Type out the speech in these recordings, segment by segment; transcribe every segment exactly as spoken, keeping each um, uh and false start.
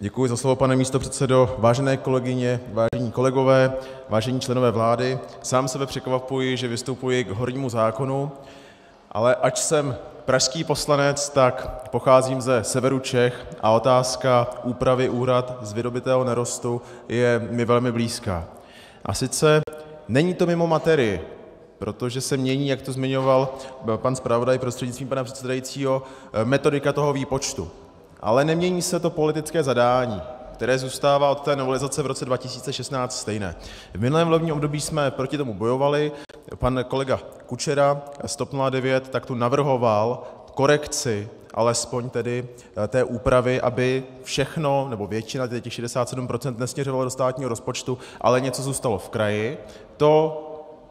Děkuji za slovo, pane místopředsedo. Vážené kolegyně, vážení kolegové, vážení členové vlády, sám sebe překvapuji, že vystupuji k hornímu zákonu, ale ač jsem pražský poslanec, tak pocházím ze severu Čech a otázka úpravy úhrad z vydobytého nerostu je mi velmi blízká. A sice není to mimo materii, protože se mění, jak to zmiňoval pan zpravodaj prostřednictvím pana předsedajícího, metodika toho výpočtu. Ale nemění se to politické zadání, které zůstává od té novelizace v roce dva tisíce šestnáct stejné. V minulém volebním období jsme proti tomu bojovali, pan kolega Kučera z TOP nula devět tak tu navrhoval korekci alespoň tedy té úpravy, aby všechno, nebo většina, těch šedesát sedm procent nesměřovalo do státního rozpočtu, ale něco zůstalo v kraji. To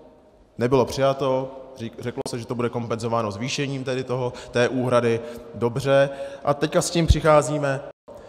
nebylo přijato, řeklo se, že to bude kompenzováno zvýšením tedy toho, té úhrady, dobře, a teďka s tím přicházíme.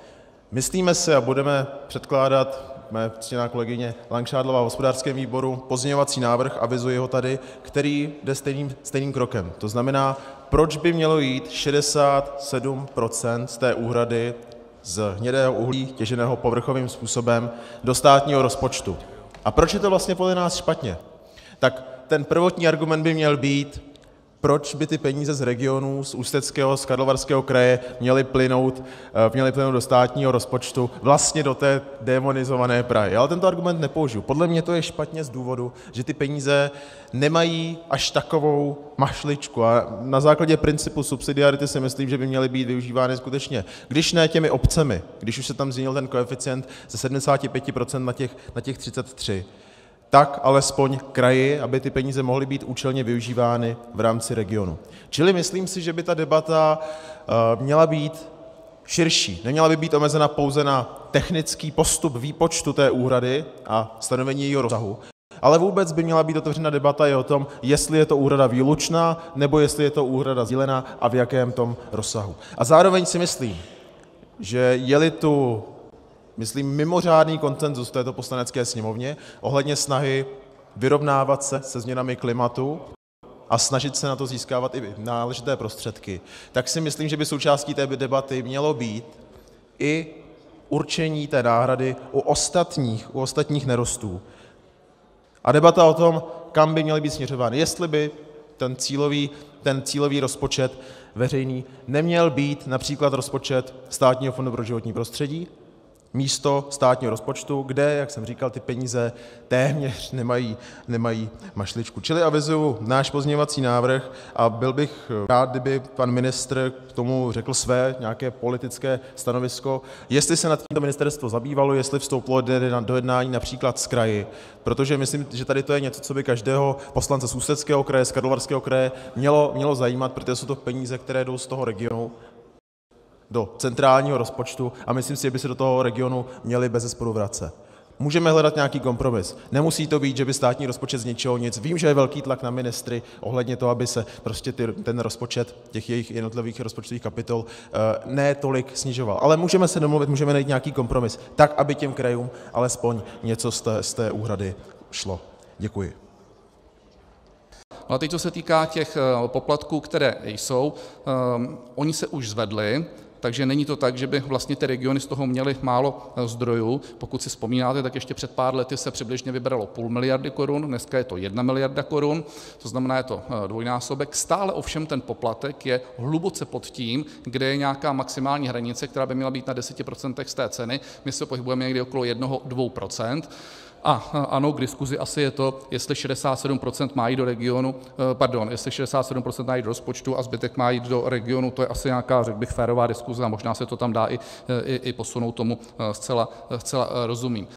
Myslíme si a budeme předkládat, mé ctěná kolegyně Langšádlová v hospodářském výboru, pozměňovací návrh, avizuji ho tady, který jde stejným, stejným krokem. To znamená, proč by mělo jít šedesát sedm procent z té úhrady z hnědého uhlí, těženého povrchovým způsobem, do státního rozpočtu. A proč je to vlastně podle nás špatně? Tak ten prvotní argument by měl být, proč by ty peníze z regionů, z Ústeckého, z Karlovarského kraje měly plynout, měly plynout do státního rozpočtu, vlastně do té démonizované Prahy. Ale tento argument nepoužiju. Podle mě to je špatně z důvodu, že ty peníze nemají až takovou mašličku. A na základě principu subsidiarity si myslím, že by měly být využívány skutečně, když ne těmi obcemi, když už se tam změnil ten koeficient ze sedmdesát pět procent na těch, na těch třicet tři, tak alespoň kraji, aby ty peníze mohly být účelně využívány v rámci regionu. Čili myslím si, že by ta debata měla být širší, neměla by být omezena pouze na technický postup výpočtu té úhrady a stanovení jejího rozsahu, ale vůbec by měla být otevřena debata i o tom, jestli je to úhrada výlučná, nebo jestli je to úhrada sdílená a v jakém tom rozsahu. A zároveň si myslím, že je-li tu myslím mimořádný konsenzus v této Poslanecké sněmovně ohledně snahy vyrovnávat se se změnami klimatu a snažit se na to získávat i náležité prostředky, tak si myslím, že by součástí té debaty mělo být i určení té náhrady u ostatních, u ostatních nerostů. A debata o tom, kam by měly být směřovány, jestli by ten cílový, ten cílový rozpočet veřejný neměl být například rozpočet Státního fondu pro životní prostředí, místo státního rozpočtu, kde, jak jsem říkal, ty peníze téměř nemají, nemají mašličku. Čili avizuju náš pozměňovací návrh a byl bych rád, kdyby pan ministr k tomu řekl své nějaké politické stanovisko, jestli se nad tímto ministerstvo zabývalo, jestli vstoupilo do jednání například s kraji, protože myslím, že tady to je něco, co by každého poslance z Ústeckého kraje, z Karlovarského kraje mělo, mělo zajímat, protože jsou to peníze, které jdou z toho regionu do centrálního rozpočtu a myslím si, že by se do toho regionu měli bezesporu vracet. Můžeme hledat nějaký kompromis. Nemusí to být, že by státní rozpočet z ničeho nic. Vím, že je velký tlak na ministry ohledně toho, aby se prostě ty, ten rozpočet těch jejich jednotlivých rozpočtových kapitol uh, ne tolik snižoval. Ale můžeme se domluvit, můžeme najít nějaký kompromis, tak, aby těm krajům alespoň něco z té, z té úhrady šlo. Děkuji. Ale teď, co se týká těch poplatků, které jsou, um, oni se už zvedli, takže není to tak, že by vlastně ty regiony z toho měly málo zdrojů. Pokud si vzpomínáte, tak ještě před pár lety se přibližně vybralo půl miliardy korun, dneska je to jedna miliarda korun, to znamená, je to dvojnásobek. Stále ovšem ten poplatek je hluboce pod tím, kde je nějaká maximální hranice, která by měla být na deset procent z té ceny. My se pohybujeme někdy okolo jedna až dvě procenta. A ano, k diskuzi asi je to, jestli šedesát sedm procent má jít do regionu, pardon, jestli šedesát sedm procent má jít do rozpočtu a zbytek má jít do regionu, to je asi nějaká, řekl bych, férová diskuze a možná se to tam dá i, i, i posunout, tomu zcela, zcela rozumím.